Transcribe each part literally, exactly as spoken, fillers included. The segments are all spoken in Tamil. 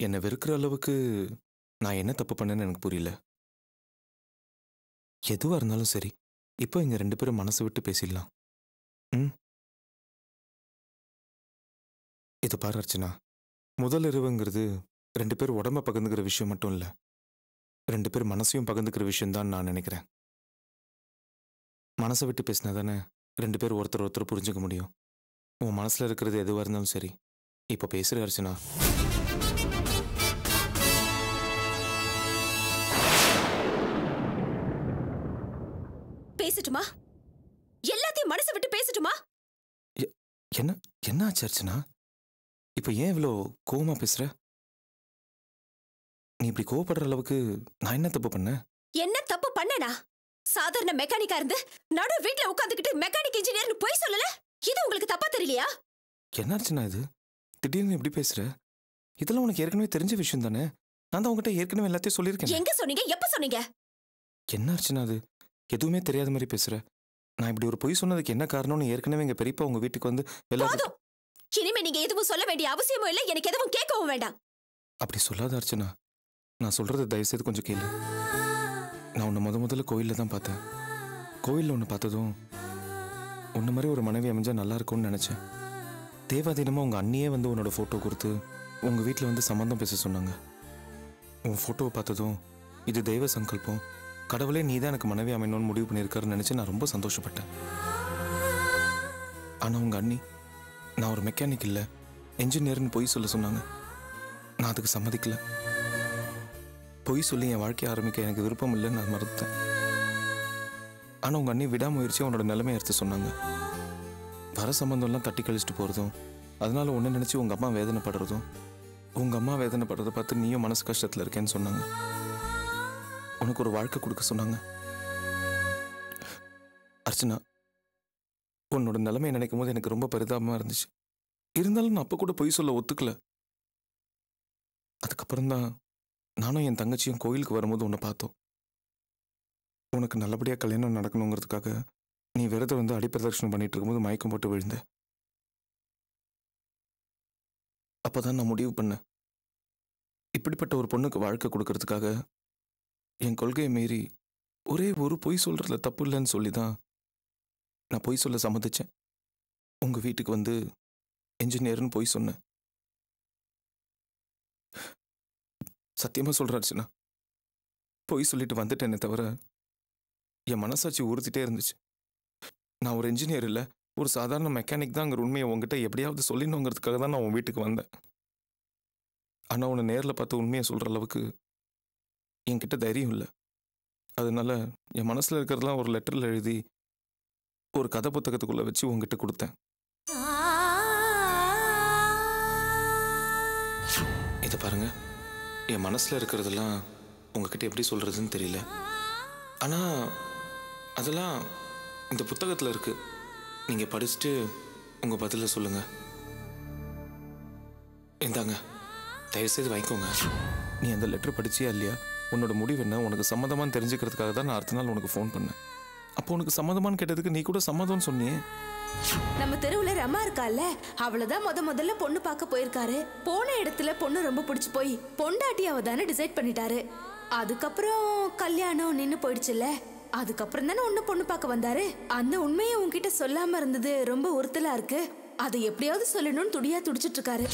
என்னை வெறுக்கிற அளவுக்கு நான் என்ன தப்பு பண்ணேன்னு எனக்கு புரியல. எதுவாக இருந்தாலும் சரி, இப்போ இங்கே ரெண்டு பேரும் மனசு விட்டு பேசிடலாம். ம் இது பாரு அர்ச்சனா, முதல் இரவுங்கிறது ரெண்டு பேர் உடம்ப பகிர்ந்துக்கிற விஷயம் மட்டும் இல்லை, ரெண்டு பேர் மனசையும் பகிர்ந்துக்கிற விஷயம் தான் நான் நினைக்கிறேன். மனசை விட்டு பேசினா தானே ரெண்டு பேர் ஒருத்தர் ஒருத்தர் புரிஞ்சுக்க முடியும். உன் மனசில் இருக்கிறது எதுவாக இருந்தாலும் சரி, இப்போ பேசுகிற அர்ச்சனா. பேசட்டுமா? எல்லாத்தையும் மனசை விட்டு பேசட்டுமா? என்ன என்ன ஆச்சு அர்ச்சனா? இப்போ ஏன் இவ்வளோ கோவமா பேசுற? நீ இப்படி கோவப்படுற அளவுக்கு நான் என்ன தப்பு பண்ணேன்? என்ன தப்பு பண்ணனா? சாதாரண மெக்கானிக்கா இருந்து நடு வீட்ல உட்கார்ந்துக்கிட்டு மெக்கானிக் இன்ஜினியர்னு போய் சொல்லல? இது உங்களுக்கு தப்பா தெரியலையா? என்ன அர்ச்சனா இது? திடீர்னு எப்படி பேசுற? இதெல்லாம் உனக்கு ஏற்கனவே தெரிஞ்ச விஷயம் தானே? நான் தான் உங்ககிட்ட ஏற்கனவே எல்லாத்தையும் சொல்லியிருக்கேன். எங்க சொன்னீங்க? எப்ப சொன்னீங்க? என்ன அர்ச்சனா அது? எதுவுமே தெரியாத மாதிரி பேசுற. நான் இப்படி ஒரு பொய் சொன்னதுக்கு என்ன காரணம்னு ஏற்கனவே எங்க பெரியப்பா உங்க வீட்டுக்கு வந்து எல்லாரும். இனிமே நீங்க எதுவும் சொல்ல வேண்டிய அவசியமும் இல்லை, எனக்கு எதுவும் கேட்கவும் வேண்டாம். அப்படி சொல்லாத அர்ச்சனா. நான் சொல்றது தயவுசெய்து கொஞ்சம் கேளு. நான் உன்னை முத முதல்ல கோயிலில் தான் பார்த்தேன். கோயிலில் ஒன்று பார்த்ததும் உன்ன மாதிரி ஒரு மனைவி அமைஞ்சா நல்லா இருக்கும்னு நினச்சேன். தேவாதீனமாக உங்கள் அண்ணியே வந்து உன்னோட ஃபோட்டோ கொடுத்து உங்கள் வீட்டில் வந்து சம்மந்தம் பேச சொன்னாங்க. உன் ஃபோட்டோவை பார்த்ததும் இது தெய்வ சங்கல்பம், கடவுளே நீ தான் எனக்கு மனைவி அமையணும்னு முடிவு பண்ணியிருக்காருன்னு நினச்சி நான் ரொம்ப சந்தோஷப்பட்டேன். ஆனால் உங்கள் அண்ணி நான் ஒரு மெக்கானிக் இல்லை, என்ஜினியர்னு பொய் சொல்ல சொன்னாங்க. நான் அதுக்கு சம்மதிக்கல. பொய் சொல்லி என் வாழ்க்கையை ஆரம்பிக்க எனக்கு விருப்பம் இல்லைன்னு நான் மறுத்தேன். ஆனால் உங்கள் அண்ணி விடாமுயற்சியாக உன்னோட நிலைமையை எடுத்து சொன்னாங்க. வர சம்பந்தம்லாம் தட்டி கழிச்சிட்டு போகிறதும், அதனால ஒன்று நினச்சி உங்கள் அம்மா வேதனைப்படுறதும், உங்கள் அம்மா வேதனைப்படுறதை பார்த்து நீயும் மனசு கஷ்டத்தில் இருக்கேன்னு சொன்னாங்க. உனக்கு ஒரு வாழ்க்கை கொடுக்க சொன்னாங்க. அர்ச்சனா, உன்னோட நிலைமையை நினைக்கும் போது எனக்கு ரொம்ப பரிதாபமாக இருந்துச்சு. இருந்தாலும் நான் அப்போ கூட பொய் சொல்ல ஒத்துக்கல. அதுக்கப்புறம் தான் நானும் என் தங்கச்சியும் கோயிலுக்கு வரும்போது உன்னை பார்த்தோம். உனக்கு நல்லபடியாக கல்யாணம் நடக்கணுங்கிறதுக்காக நீ விரதம் வந்து அடிப்பிரதட்சணம் பண்ணிட்டு இருக்கும்போது மயக்கம் போட்டு விழுந்த. அப்போதான் நான் முடிவு பண்ணேன், இப்படிப்பட்ட ஒரு பொண்ணுக்கு வாழ்க்கை கொடுக்கறதுக்காக என் கொள்கையை மீறி ஒரே ஒரு பொய் சொல்றதுல தப்பு இல்லைன்னு சொல்லி தான் நான் பொய் சொல்ல சம்மதிச்சேன். உங்க வீட்டுக்கு வந்து என்ஜினியர்னு பொய் சொன்னேன். சத்தியமா சொல்ற அர்ச்சனா, பொய் சொல்லிட்டு வந்துட்டேனே தவிர என் மனசாட்சி உறுத்திட்டே இருந்துச்சு. நான் ஒரு என்ஜினியர் இல்லை, ஒரு சாதாரண மெக்கானிக் தாங்கிற உண்மையை உங்ககிட்ட எப்படியாவது சொல்லிடணுங்கிறதுக்காக தான் நான் உன் வீட்டுக்கு வந்தேன். ஆனால் உன்னை நேரில் பார்த்து உண்மையை சொல்கிற அளவுக்கு என்கிட்ட தைரியம் இல்லை. அதனால என் மனசில் இருக்கிறதெல்லாம் ஒரு லெட்டரில் எழுதி ஒரு கதை புத்தகத்துக்குள்ளே வச்சு உங்ககிட்ட கொடுத்தேன். இதை பாருங்க, என் மனசில் இருக்கிறதெல்லாம் உங்ககிட்ட எப்படி சொல்கிறதுன்னு தெரியல. ஆனால் அதெல்லாம் இந்த புத்தகத்தில் இருக்கு. நீங்கள் படிச்சுட்டு உங்கள் பதிலை சொல்லுங்கள். இந்தாங்க, தயவுசெய்து வாங்கிக்கோங்க. நீ அந்த லெட்டர் படிச்சியா இல்லையா? உன்னோட முடிவு என்ன, உனக்கு சம்மதமானு தெரிஞ்சுக்கிறதுக்காக தான் நான் அடுத்த நாள் உனக்கு ஃபோன் பண்ணேன். அப்போ உனக்கு சம்மதமானு கேட்டதுக்கு நீ கூட சம்மதம்னு சொன்னியே. நம்ம தெருவுல ரமா இருக்கால, அவளதான் முத முதல்ல பொண்ணு பார்க்க போயிருக்காரு. போன இடத்துல பொண்ணு ரொம்ப பிடிச்சு போய் பொண்டாட்டி அவ தானே டிசைட் பண்ணிட்டாரு. அதுக்கப்புறம் கல்யாணம் நின்னு போயிடுச்சுல்ல. அதுக்கப்புறம் தானே ஒண்ணு பொண்ணு பார்க்க வந்தாரு. அந்த உண்மையை உன்கிட்ட சொல்லாம இருந்தது ரொம்ப உறுத்தலா இருக்கு. அதை எப்படியாவது சொல்லணும்னு துடியா துடிச்சிட்டு இருக்காரு.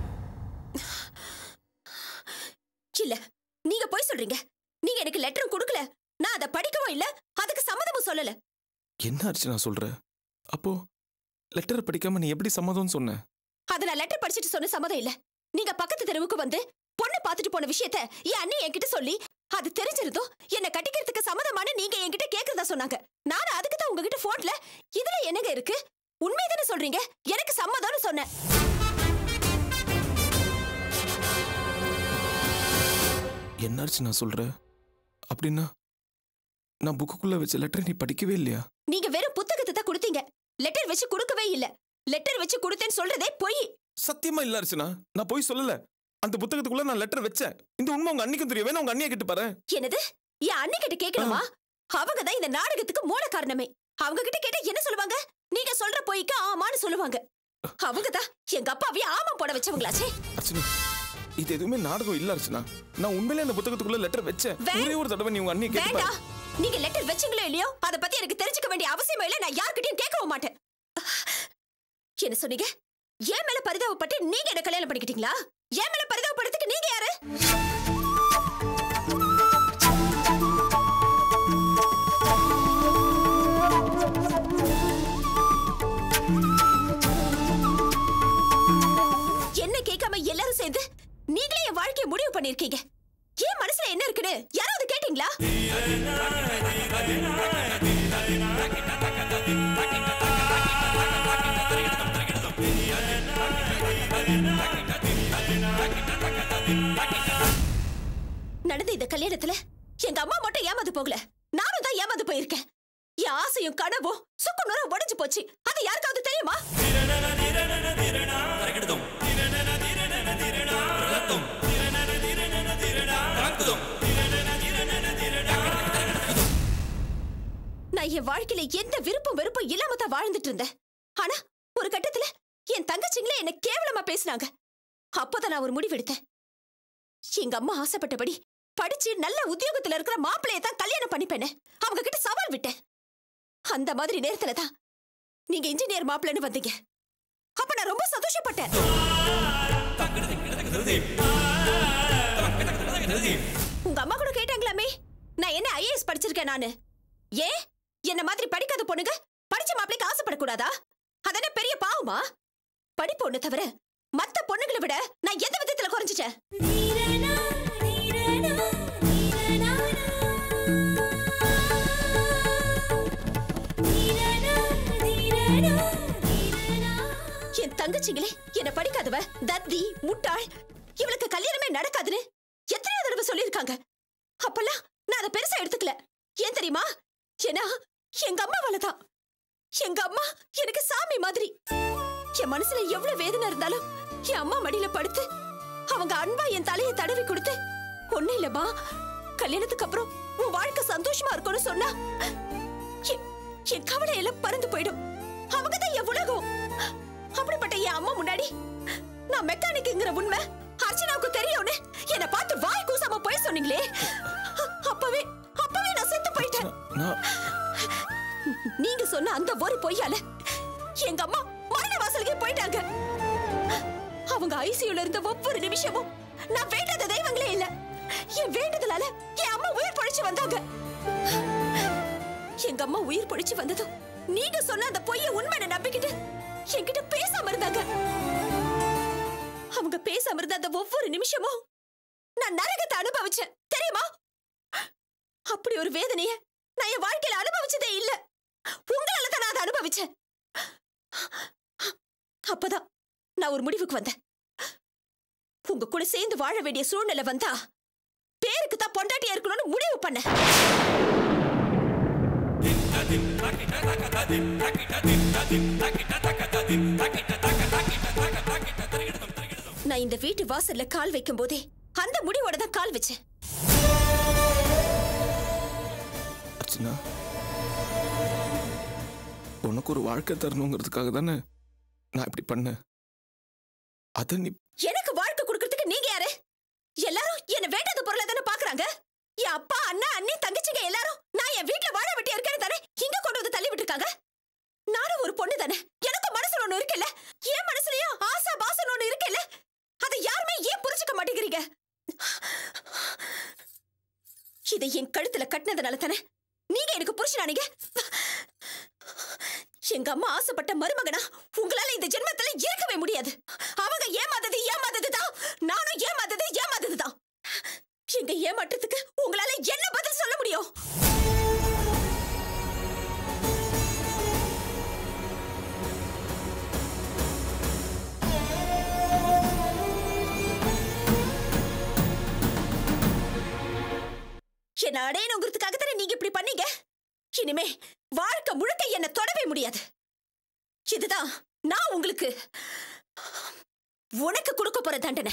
இல்ல, நீங்க போய் சொல்றீங்க. நீங்க எனக்கு லெட்டரும் கொடுக்கல, நான் அதை படிக்கவும் இல்ல, அதுக்கு சம்மதமும் சொல்லல. என்ன அர்ச்சனா சொல்ற? அப்போ லெட்டர் படிக்காம நீ எப்படி சம்மதம்னு சொன்ன? அத நான் லெட்டர் படிச்சிட்டு சொன்ன சம்மதம் இல்ல. நீங்க பக்கத்து தெருவுக்கு வந்து பொண்ணு பார்த்துட்டு போன விஷயத்த என் அண்ணி என்கிட்ட சொல்லி அது தெரிஞ்சிருந்தோ என்ன கட்டிக்கிறதுக்கு சம்மதமான நீங்க என்கிட்ட கேக்குறதா சொன்னாங்க. நான் அதுக்கு தான் உங்ககிட்ட போன்ல இதுல என்னங்க இருக்கு, உண்மைதானே சொல்றீங்க, எனக்கு சம்மதம்னு சொன்னேன். என்ன அர்ச்சனா சொல்ற? அப்படின்னா நான் புக்குக்குள்ள வச்ச லெட்டர் நீ படிக்கவே இல்லையா? நீங்க வெறும் புத்தகத்தை தான் கொடுத்தீங்க, லெட்டர் வச்சு கொடுக்கவே இல்ல. லெட்டர் வச்சு கொடுத்தேன்னு சொல்றதே பொய். சத்தியமா இல்ல அர்ச்சனா, நான் பொய் சொல்லல. அந்த புத்தகத்துக்குள்ள நான் லெட்டர் வச்சேன். இந்த உண்மை உங்க அண்ணிக்கும் தெரியும். வேணா உங்க அண்ணியை கிட்ட பாரு. என்னது? என் அண்ணி கிட்ட கேட்கணுமா? அவங்க தான் இந்த நாடகத்துக்கு மூல காரணமே. அவங்க கிட்ட கேட்டா என்ன சொல்லுவாங்க? நீங்க சொல்ற பொய்க்கு ஆமான்னு சொல்லுவாங்க. அவங்க தான் எங்க அப்பாவையே ஆமா போட வச்சவங்களாச்சே. அர்ச்சனா, இது எதுவுமே நாடகம் இல்ல அர்ச்சனா. நான் உண்மையிலே அந்த புத்தகத்துக்குள்ள லெட்டர் வச்சேன். ஒரே ஒரு தடவை நீ உங்க அண்ணி கேட்டு வேண்டாம். நீங்க லெட்டர் வெச்சீங்களோ இல்லையோ அத பத்தி எனக்கு தெரிஞ்சுக்க வேண்டிய அவசியம் இல்ல. நான் யார்கிட்டயும் கேட்கவும் மாட்டேன். என்ன சொன்னீங்க? ஏன் மேல பரிதாபப்பட்டு நீங்க என்ன கல்யாணம் பண்ணிக்கிட்டீங்களா? ஏன் மேல பரிதாபப்படுறதுக்கு நீங்க யாரு? என்ன கேட்காம எல்லாரும் சேர்ந்து நீங்களே என் வாழ்க்கையை முடிவு பண்ணிருக்கீங்க. ஏன் மனசுல என்ன இருக்குன்னு யாராவது கேட்டீங்களா? நடந்த இந்த கல்யாணத்துல எங்க அம்மா மட்டும் ஏமாந்து போகல, நானும் தான் ஏமாந்து போயிருக்கேன். என் ஆசையும் கனவும் சுக்கு நூறா உடைஞ்சு போச்சு. அது யாருக்காவது தெரியுமா? நான் என் வாழ்க்கையில எந்த விருப்பம் வெறுப்பும் இல்லாம தான் வாழ்ந்துட்டு இருந்தேன். ஆனா ஒரு கட்டத்துல என் தங்கச்சிங்களே என்ன கேவலமா பேசினாங்க. அப்பதான் நான் ஒரு முடிவெடுத்தேன். எங்க அம்மா ஆசைப்பட்டபடி படிச்சு நல்ல உத்தியோகத்துல இருக்கிற மாப்பிள்ளைய தான் கல்யாணம் பண்ணிப்பேன்னு அவங்க கிட்ட சவால் விட்டேன். அந்த மாதிரி நேரத்துல தான் நீங்க இன்ஜினியர் மாப்பிள்ளைன்னு வந்தீங்க. அப்ப நான் ரொம்ப சந்தோஷப்பட்டேன். உங்க அம்மா கூட கேட்டாங்களாமே நான் என்ன ஐஏஎஸ் படிச்சிருக்கேன் நானு. ஏன் என்ன மாதிரி படிக்காத பொண்ணுங்க படிச்ச மாப்பிளைக்கு ஆசைப்படக்கூடாதா? அதென்ன பெரிய பாவமா? படிப்பு ஒண்ணு தவிர மத்த பொண்ணுங்களை விட நான் எந்த விதத்துல குறைஞ்சிட்டேன்? என் தங்கச்சிங்களே என்ன படிக்காதவ, தத்தி, முட்டாள், இவளுக்கு கல்யாணமே நடக்காதுன்னு எத்தனை தடவை சொல்லிருக்காங்க. அப்பெல்லாம் நான் அதை பெருசா எடுத்துக்கல. ஏன் தெரியுமா? ஏன்னா எங்க அம்மா வளதான். எங்க அம்மா எனக்கு சாமி மாதிரி. என் மனசுல எவ்வளவு வேதனை இருந்தாலும் என் அம்மா மடியில படுத்து அவங்க அன்பா என் தலையை தடவி கொடுத்து, ஒண்ணு இல்லம்மா, கல்யாணத்துக்கு அப்புறம் உன் வாழ்க்கை சந்தோஷமா இருக்கும்னு சொன்னா என் கவலை எல்லாம் பறந்து போயிடும். அவங்கதான் என் உலகம். அப்படிப்பட்ட என் அம்மா முன்னாடி நான் மெக்கானிக்ங்கிற உண்மை அர்ச்சனாவுக்கு தெரியும்னு என்ன பார்த்து வாய் கூசாம போய் சொன்னீங்களே, அப்பவே அப்பவே நான் செத்து போயிட்டேன். நீங்க சொன்ன அந்த ஒரு பொய்யால எங்க அம்மா மரண வாசலுக்கே போயிட்டாங்க. அவங்க ஐசியூல இருந்த ஒவ்வொரு நிமிஷமும் நான் வேண்டாத தெய்வங்களே இல்ல, என் வேண்டுதலால என் அம்மா உயிர் பொழிச்சு வந்தாங்க. எங்க அம்மா உயிர் பொழிச்சு வந்ததும் நீங்க சொன்ன அந்த பொய்ய உண்மையை நம்பிக்கிட்டு என்கிட்ட பேசாம இருந்தாங்க. அவங்க பேசாம இருந்த அந்த ஒவ்வொரு நிமிஷமும் நான் நரகத்தை அனுபவிச்சேன் தெரியுமா? அப்படி ஒரு வேதனைய நான் என் வாழ்க்கையில அனுபவிச்சதே இல்ல. உங்களால தான் நான் அதை அனுபவிச்சேன். அப்பதான் நான் ஒரு முடிவுக்கு வந்தேன். உங்க கூட சேர்ந்து வாழ வேண்டிய சூழ்நிலை வந்தா பேருக்கு தான் பொண்டாட்டியா இருக்கணும்னு முடிவு பண்ண. நான் இந்த வீட்டு வாசல்ல கால் வைக்கும் போதே அந்த முடிவோட தான் கால் வச்சேன். அர்ச்சனா, உனக்கு ஒரு வாழ்க்கை தரணுங்கிறதுக்காக தானே நான் இப்படி பண்ணேன். அத நீ எனக்கு வாழ்க்கை கொடுக்கறதுக்கு நீங்க யாரு? எல்லாரும் என்ன வேண்டாத பொருளை தானே பாக்குறாங்க. என் அப்பா, அண்ணா, அண்ணி, தங்கச்சிங்க எல்லாரும் நான் என் வீட்டுல வாழ வெட்டி இருக்கேன்னு தானே இங்க கொண்டு வந்து தள்ளி விட்டுருக்காங்க. நானும் ஒரு பொண்ணு தானே, எனக்கு மனசுல ஒண்ணு இருக்குல்ல, என் மனசுலயும் ஆசா பாசம் ஒண்ணு இருக்குல்ல, அதை யாருமே ஏன் புரிஞ்சுக்க மாட்டேங்கிறீங்க? இதை என் கழுத்துல கட்டினதுனால தானே நீங்க எனக்கு புருஷனானீங்க. எங்க அம்மா ஆசைப்பட்ட மருமகனா உங்களால இந்த ஜென்மத்துல இருக்கவே முடியாது. அவங்க ஏமாந்தது ஏமாந்ததுதான், நானும் ஏமாந்தது ஏமாந்ததுதான். எங்க ஏமாற்றத்துக்கு உங்களால என்ன பதில் சொல்ல முடியும்? என்ன அடையணுங்கிறதுக்காக தானே நீங்க இப்படி பண்ணீங்க. இனிமே வாழ்க்கை முழுக்க என்ன தொடவே முடியாது. இதுதான் நான் உங்களுக்கு உனக்கு கொடுக்க போற தண்டனை.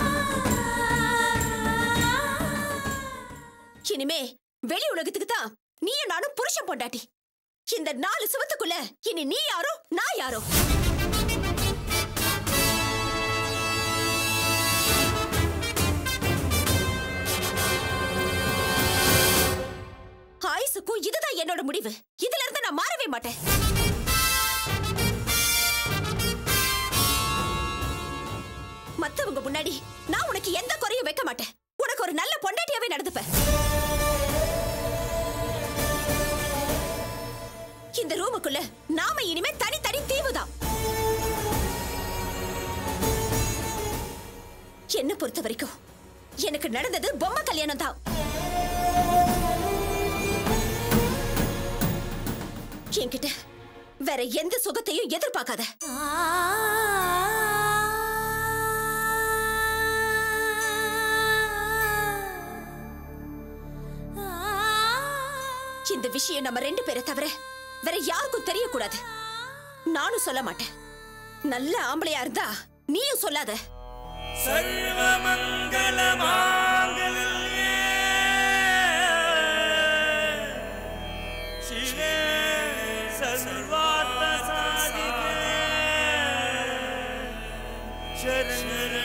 இனிமே வெளி உலகத்துக்கு தான் நீயும் நானும் புருஷன் பொண்டாட்டி. இந்த நாலு சுவத்துக்குள்ள இனி நீ யாரோ நான் யாரோ. ஆயுசுக்கும் இதுதான் என்னோட முடிவு. இதுல இருந்து நான் மாறவே மாட்டேன். மத்தவங்க முன்னாடி நான் உனக்கு எந்த குறையும் வைக்க மாட்டேன். உனக்கு ஒரு நல்ல பொண்டாட்டியாவே நடந்துப்பேன். இந்த ரூமுக்குள்ள நாம இனிமே தனி தனி தீவுதான். என்ன பொறுத்த வரைக்கும் எனக்கு நடந்தது பொம்மை கல்யாணம் தான். என்கிட்ட வேற எந்த சுகத்தையும் எதிர்பார்க்காத. இந்த விஷயம் நம்ம ரெண்டு பேரை தவிர வேற யாருக்கும் தெரியக்கூடாது. நானும் சொல்ல மாட்டேன். நல்ல ஆம்பளையா இருந்தா நீயும் சொல்லாத. சர்வமங்கல மாங்கல்யே சிவே சர்வார்த்த சாதிகே சரணே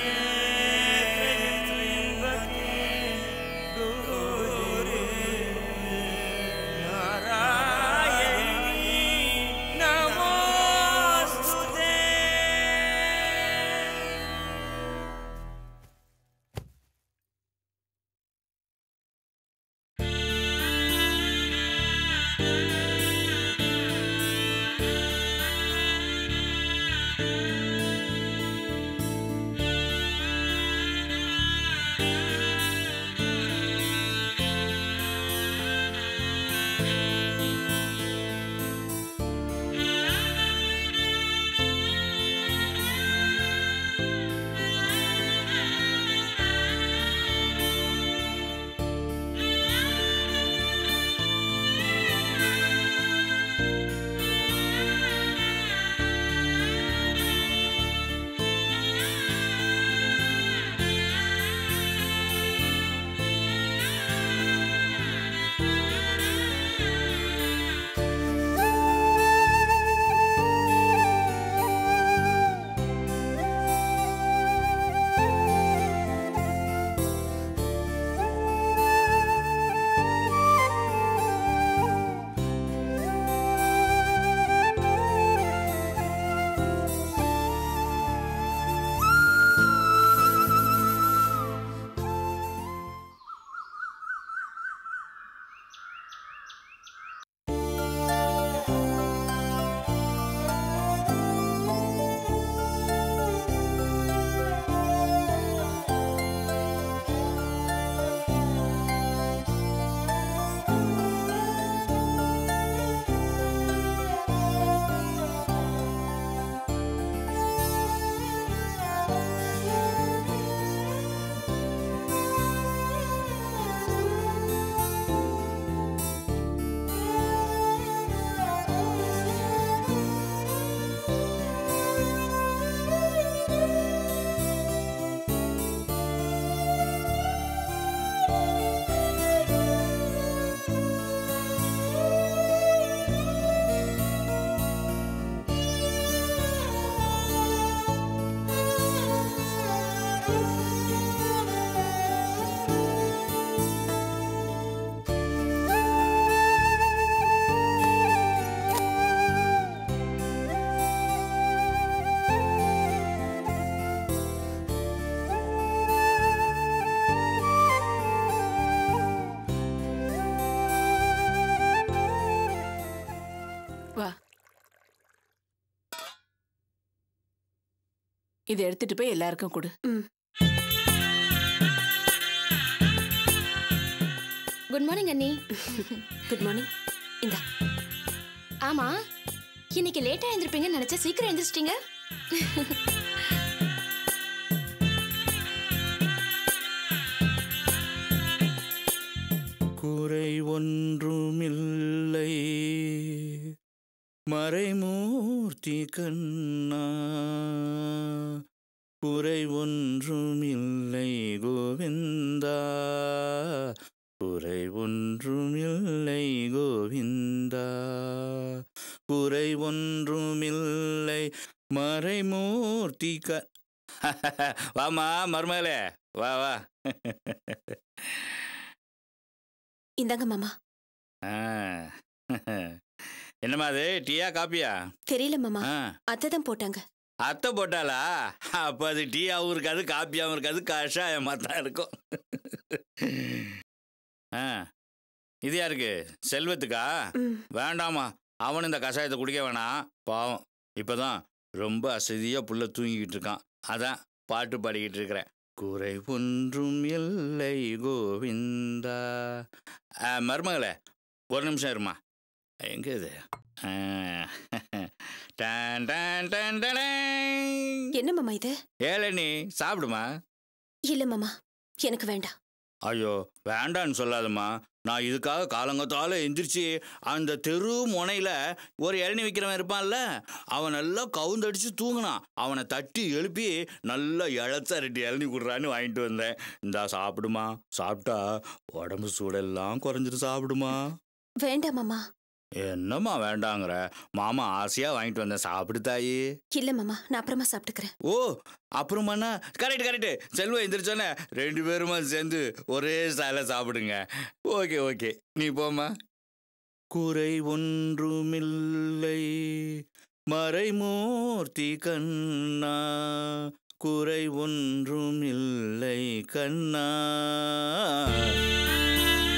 இதை எடுத்துட்டு போய் எல்லாருக்கும் கொடு. குட் மார்னிங் அண்ணி. Good morning. இந்தா. ஆமா, இன்னைக்கு லேட்டா எழுந்திருப்பீங்கன்னு நினைச்சா சீக்கிரம் எழுந்திரிச்சிட்டீங்க. குறை ஒன்றுமில்லை மறைமூர்த்தி கண்ணா, குறை ஒன்றுமில்லை கோவிந்தா, குறை ஒன்றுமில்லை கோவிந்தா, குறை ஒன்றுமில்லை மறைமூர்த்தி க வாமா மருமகளே, வா வா. இந்தாங்க மாமா. என்னம்மா அது, டீயா காப்பியா? தெரியல மாமா, அத்தை தான் போட்டாங்க. அத்தை போட்டாளா? அப்போ அது டீயாகவும் இருக்காது, காப்பியாகவும் இருக்காது, கஷாயமாக தான் இருக்கும். ஆ, இது யாருக்கு? செல்வத்துக்கா? வேண்டாமா, அவன் இந்த கஷாயத்தை குடிக்க வேணாம், பாவம். இப்போதான் ரொம்ப அசதியாக புள்ள தூங்கிக்கிட்டு இருக்கான், அதான் பாட்டு பாடிக்கிட்டு இருக்கிறேன். குறை ஒன்றும் இல்லை கோவிந்தா. மருமகளே, ஒரு நிமிஷம் இருமா. எங்கே இது? என்ன மாமா இது? ஏழனி சாப்பிடுமா? இல்ல மாமா, எனக்கு வேண்டாம். ஐயோ, வேண்டான்னு சொல்லாதம்மா. நான் இதுக்காக காலங்கத்தால எந்திரிச்சு அந்த தெரு முனையில ஒரு இளநி விற்கிறவன் இருப்பான்ல, அவன் நல்லா கவுந்தடிச்சு தூங்கினான். அவனை தட்டி எழுப்பி நல்லா இழச்சா ரெண்டு இளநி கொடுறான்னு வாங்கிட்டு வந்தேன். இந்தா சாப்பிடுமா, சாப்பிட்டா உடம்பு சூடெல்லாம் குறைஞ்சிட்டு சாப்பிடுமா. வேண்டாம் மாமா. என்னம்மா வேண்டாங்கிற? மாமா ஆசையா வாங்கிட்டு வந்தேன், சாப்பிடு தாயி. இல்ல மாமா, நான் அப்புறமா சாப்பிட்டுக்கிறேன். ஓ, அப்புறமாண்ணா? Correct correct. செல்வம் எந்திரிச்சோன்னே ரெண்டு பேருமா சேர்ந்து ஒரே ஸ்டைல சாப்பிடுங்க. ஓகே ஓகே, நீ போமா. குறை ஒன்றுமில்லை மறைமூர்த்தி கண்ணா, குறை ஒன்றுமில்லை கண்ணா.